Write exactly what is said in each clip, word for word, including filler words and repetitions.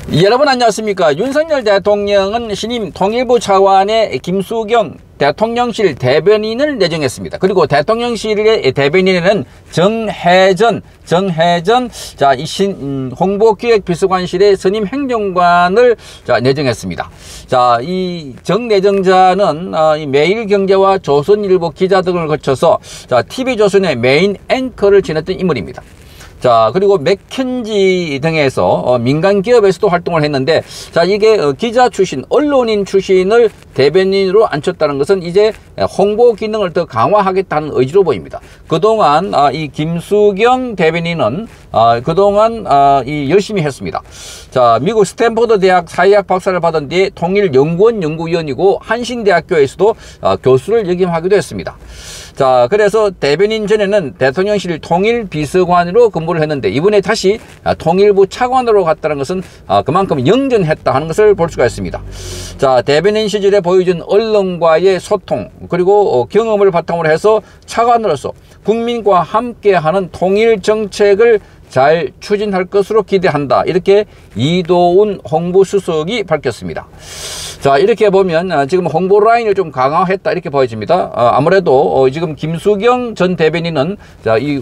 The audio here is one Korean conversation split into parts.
여러분 안녕하십니까. 윤석열 대통령은 신임 통일부 차관의 김수경 대통령실 대변인을 내정했습니다. 그리고 대통령실의 대변인에는 정혜전, 정혜전, 자, 이 신, 음, 홍보기획비서관실의 선임 행정관을 자, 내정했습니다. 자, 이 정내정자는 어, 이 매일경제와 조선일보 기자 등을 거쳐서 자, 티비조선의 메인 앵커를 지냈던 인물입니다. 자, 그리고 맥켄지 등에서 어, 민간 기업에서도 활동을 했는데, 자, 이게 어, 기자 출신, 언론인 출신을 대변인으로 앉혔다는 것은 이제 홍보 기능을 더 강화하겠다는 의지로 보입니다. 그동안 어, 이 김수경 대변인은 어, 그동안 어, 이 열심히 했습니다. 자, 미국 스탠포드 대학 사회학 박사를 받은 뒤에 통일연구원 연구위원이고 한신대학교에서도 어, 교수를 역임하기도 했습니다. 자, 그래서 대변인 전에는 대통령실 통일비서관으로 근무를 했는데 이번에 다시 통일부 차관으로 갔다는 것은 그만큼 영전했다 하는 것을 볼 수가 있습니다. 자, 대변인 시절에 보여준 언론과의 소통 그리고 경험을 바탕으로 해서 차관으로서 국민과 함께하는 통일 정책을 잘 추진할 것으로 기대한다. 이렇게 이도운 홍보수석이 밝혔습니다. 자, 이렇게 보면 지금 홍보 라인을 좀 강화했다 이렇게 보여집니다. 아무래도 지금 김수경 전 대변인은 자, 이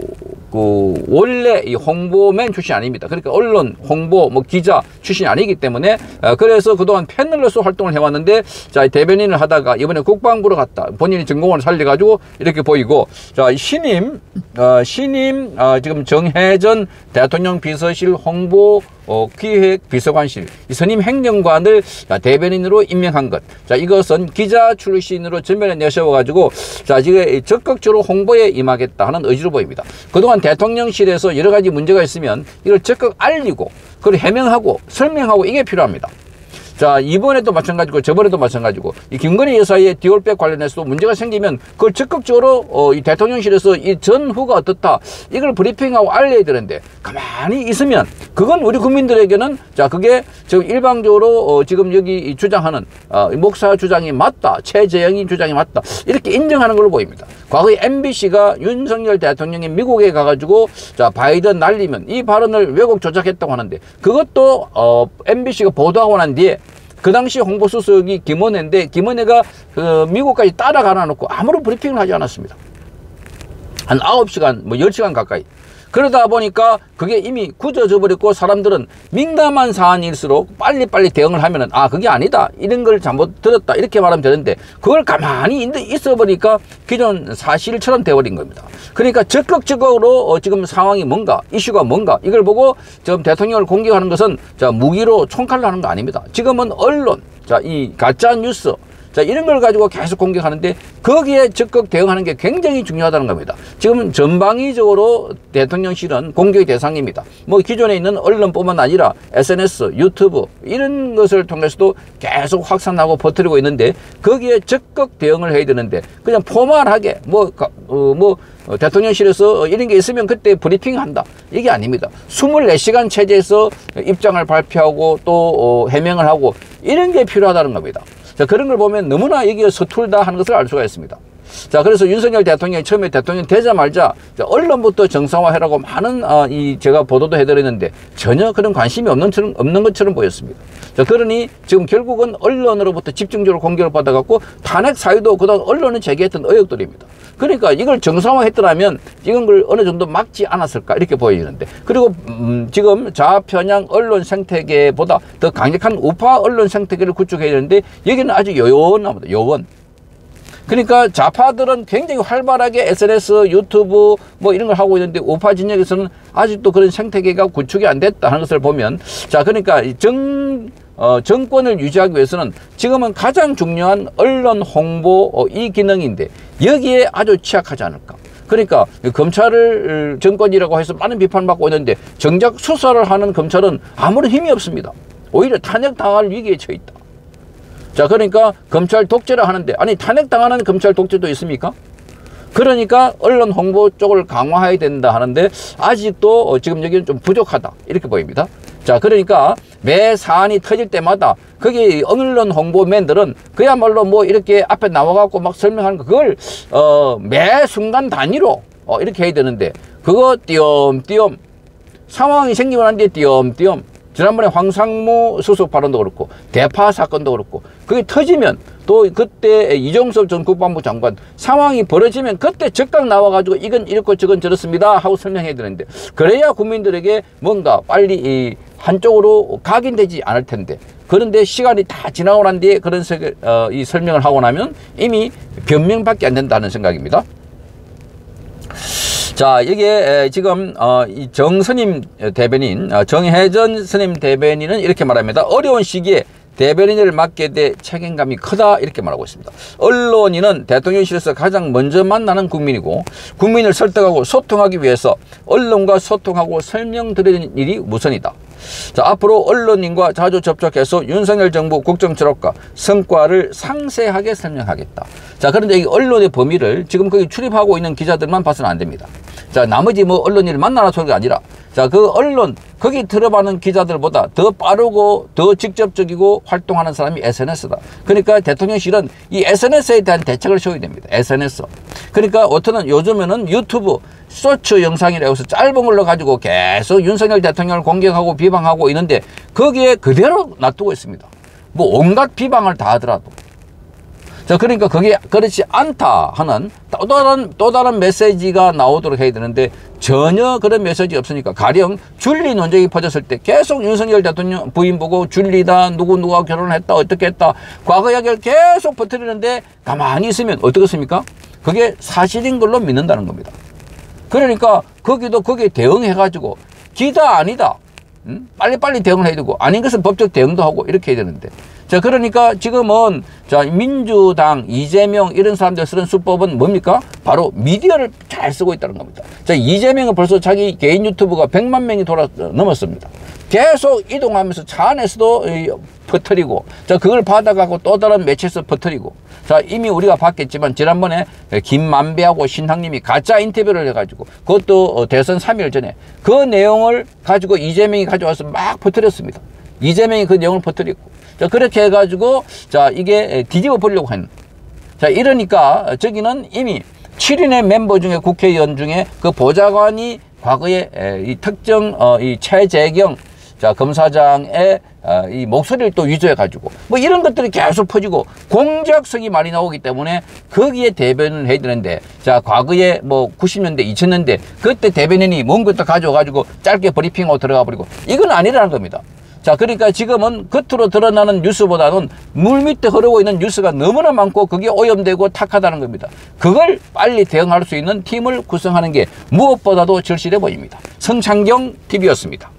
그 원래 이 홍보맨 출신 아닙니다. 그러니까 언론 홍보 뭐 기자 출신이 아니기 때문에 그래서 그동안 패널로서 활동을 해왔는데 자, 대변인을 하다가 이번에 국방부로 갔다. 본인이 전공을 살려가지고 이렇게 보이고, 자, 신임 어, 신임 어, 지금 정혜전 대통령 비서실 홍보 어, 기획비서관실 선임 행정관을 대변인으로 임명한 것. 자, 이것은 기자 출신으로 전면에 내세워가지고 자, 지금 적극적으로 홍보에 임하겠다 하는 의지로 보입니다. 그동안 대통령실에서 여러 가지 문제가 있으면 이걸 적극 알리고 그걸 해명하고 설명하고 이게 필요합니다. 자, 이번에도 마찬가지고 저번에도 마찬가지고 이 김건희 여사의 디올백 관련해서도 문제가 생기면 그걸 적극적으로 어, 이 대통령실에서 이 전후가 어떻다 이걸 브리핑하고 알려야 되는데 가만히 있으면 그건 우리 국민들에게는 자, 그게 지금 일방적으로 어, 지금 여기 주장하는 어, 목사 주장이 맞다, 최재형이 주장이 맞다 이렇게 인정하는 걸로 보입니다. 과거에 엠비씨가 윤석열 대통령이 미국에 가가지고 자, 바이든 날리면 이 발언을 왜곡 조작했다고 하는데 그것도 어, 엠비씨가 보도하고 난 뒤에 그 당시 홍보수석이 김원혜인데 김원혜가 그 미국까지 따라가나 놓고 아무런 브리핑을 하지 않았습니다. 한 아홉 시간 뭐 열 시간 가까이. 그러다 보니까 그게 이미 굳어져 버렸고 사람들은 민감한 사안일수록 빨리빨리 대응을 하면은 아, 그게 아니다. 이런 걸 잘못 들었다. 이렇게 말하면 되는데 그걸 가만히 있어 보니까 기존 사실처럼 돼버린 겁니다. 그러니까 적극적으로 어, 지금 상황이 뭔가, 이슈가 뭔가 이걸 보고 지금 대통령을 공격하는 것은 자, 무기로 총칼로 하는 거 아닙니다. 지금은 언론, 자, 이 가짜 뉴스 자, 이런 걸 가지고 계속 공격하는데 거기에 적극 대응하는 게 굉장히 중요하다는 겁니다. 지금 전방위적으로 대통령실은 공격의 대상입니다. 뭐 기존에 있는 언론뿐만 아니라 에스엔에스, 유튜브 이런 것을 통해서도 계속 확산하고 퍼뜨리고 있는데 거기에 적극 대응을 해야 되는데 그냥 포멀하게 뭐, 어, 뭐 어, 대통령실에서 이런 게 있으면 그때 브리핑 한다. 이게 아닙니다. 이십사 시간 체제에서 입장을 발표하고 또 어, 해명을 하고 이런 게 필요하다는 겁니다. 자, 그런 걸 보면 너무나 이게 서툴다 하는 것을 알 수가 있습니다. 자, 그래서 윤석열 대통령이 처음에 대통령 되자마자 언론부터 정상화해라고 많은 어, 이 제가 보도도 해드렸는데 전혀 그런 관심이 없는, 처럼, 없는 것처럼 보였습니다. 자, 그러니 지금 결국은 언론으로부터 집중적으로 공격을 받아갖고 탄핵 사유도 그다음 언론을 제기했던 의혹들입니다. 그러니까 이걸 정상화했더라면 이런 걸 어느 정도 막지 않았을까 이렇게 보여지는데 그리고 음, 지금 좌편향 언론 생태계보다 더 강력한 우파 언론 생태계를 구축해야 되는데 여기는 아주 요원합니다. 요원. 그러니까 좌파들은 굉장히 활발하게 에스엔에스, 유튜브 뭐 이런 걸 하고 있는데 우파 진영에서는 아직도 그런 생태계가 구축이 안 됐다 하는 것을 보면 자, 그러니까 정, 어, 정권을 유지하기 위해서는 지금은 가장 중요한 언론 홍보 어, 이 기능인데 여기에 아주 취약하지 않을까. 그러니까 검찰을 정권이라고 해서 많은 비판받고 있는데 정작 수사를 하는 검찰은 아무런 힘이 없습니다. 오히려 탄핵당할 위기에 처해 있다. 자, 그러니까 검찰 독재를 하는데 아니 탄핵당하는 검찰 독재도 있습니까? 그러니까 언론 홍보 쪽을 강화해야 된다 하는데 아직도 지금 여기는 좀 부족하다 이렇게 보입니다. 자, 그러니까 매 사안이 터질 때마다 거기 언론 홍보맨들은 그야말로 뭐 이렇게 앞에 나와갖고 막 설명하는 거 그걸 어, 매 순간 단위로 어, 이렇게 해야 되는데 그거 띄엄띄엄 상황이 생기고 난 뒤에 띄엄띄엄 지난번에 황상무 수석 발언도 그렇고 대파 사건도 그렇고 그게 터지면 또 그때 이종섭 전 국방부 장관 상황이 벌어지면 그때 즉각 나와가지고 이건 이렇고 저건 저렇습니다 하고 설명해야 되는데 그래야 국민들에게 뭔가 빨리 이 한쪽으로 각인되지 않을 텐데 그런데 시간이 다 지나고 난 뒤에 그런 세, 어, 이 설명을 하고 나면 이미 변명밖에 안 된다는 생각입니다. 자, 이게 지금 어, 이 정스님 대변인, 어, 정혜전 스님 대변인은 이렇게 말합니다. 어려운 시기에 대변인을 맡게 돼 책임감이 크다 이렇게 말하고 있습니다. 언론인은 대통령실에서 가장 먼저 만나는 국민이고 국민을 설득하고 소통하기 위해서 언론과 소통하고 설명드리는 일이 우선이다. 자, 앞으로 언론인과 자주 접촉해서 윤석열 정부 국정철학과 성과를 상세하게 설명하겠다. 자, 그런데 이 언론의 범위를 지금 거기 출입하고 있는 기자들만 봐서는 안 됩니다. 자, 나머지 뭐 언론인을 만나라 소리가 아니라 자, 그 언론 거기 들어가는 기자들보다 더 빠르고 더 직접적이고 활동하는 사람이 에스엔에스다. 그러니까 대통령실은 이 에스엔에스에 대한 대책을 세워야 됩니다. 에스엔에스. 그러니까 어떤 요즘에는 유튜브 쇼츠 영상이라고 해서 짧은 걸로 가지고 계속 윤석열 대통령을 공격하고 비방하고 있는데 거기에 그대로 놔두고 있습니다. 뭐 온갖 비방을 다 하더라도. 자, 그러니까 그게 그렇지 않다 하는 또 다른, 또 다른 메시지가 나오도록 해야 되는데 전혀 그런 메시지 없으니까 가령 줄리 논쟁이 퍼졌을 때 계속 윤석열 대통령 부인 보고 줄리다 누구누가 결혼을 했다 어떻게 했다 과거 이야기를 계속 퍼뜨리는데 가만히 있으면 어떻겠습니까? 그게 사실인 걸로 믿는다는 겁니다. 그러니까 거기도 거기에 대응해가지고 기다 아니다 음? 빨리빨리 대응을 해야 되고 아닌 것은 법적 대응도 하고 이렇게 해야 되는데 자, 그러니까 지금은 자, 민주당, 이재명 이런 사람들 쓰는 수법은 뭡니까? 바로 미디어를 잘 쓰고 있다는 겁니다. 자, 이재명은 벌써 자기 개인 유튜브가 백만 명이 돌아 넘었습니다. 계속 이동하면서 차 안에서도 퍼뜨리고 자, 그걸 받아가고 또 다른 매체에서 퍼뜨리고 자, 이미 우리가 봤겠지만 지난번에 김만배하고 신학님이 가짜 인터뷰를 해가지고 그것도 대선 삼 일 전에 그 내용을 가지고 이재명이 가져와서 막 퍼뜨렸습니다. 이재명이 그 내용을 퍼뜨렸고 자, 그렇게 해가지고 자, 이게 뒤집어 보려고 했는 자, 이러니까 저기는 이미 칠 인의 멤버 중에 국회의원 중에 그 보좌관이 과거에 이 특정 어, 이 최재경 자, 검사장의 어, 이 목소리를 또 위조해가지고 뭐 이런 것들이 계속 퍼지고 공작성이 많이 나오기 때문에 거기에 대변을 해야 되는데 자, 과거에 뭐 구십 년대, 이천 년대 그때 대변인이 뭔 것도 가져와가지고 짧게 브리핑하고 들어가 버리고 이건 아니라는 겁니다. 자, 그러니까 지금은 겉으로 드러나는 뉴스보다는 물밑에 흐르고 있는 뉴스가 너무나 많고 그게 오염되고 탁하다는 겁니다. 그걸 빨리 대응할 수 있는 팀을 구성하는 게 무엇보다도 절실해 보입니다. 성창경 티비였습니다.